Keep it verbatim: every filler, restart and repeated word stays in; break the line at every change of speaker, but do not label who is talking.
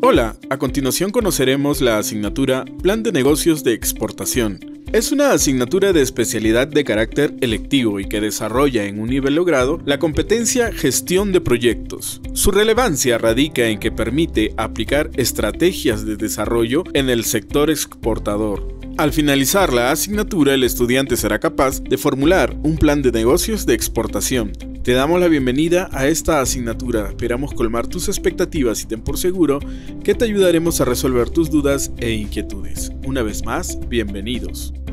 Hola, a continuación conoceremos la asignatura Plan de Negocios de Exportación. Es una asignatura de especialidad de carácter electivo y que desarrolla en un nivel logrado la competencia Gestión de Proyectos. Su relevancia radica en que permite aplicar estrategias de desarrollo en el sector exportador. Al finalizar la asignatura, el estudiante será capaz de formular un plan de negocios de exportación. Te damos la bienvenida a esta asignatura, esperamos colmar tus expectativas y ten por seguro que te ayudaremos a resolver tus dudas e inquietudes. Una vez más, bienvenidos.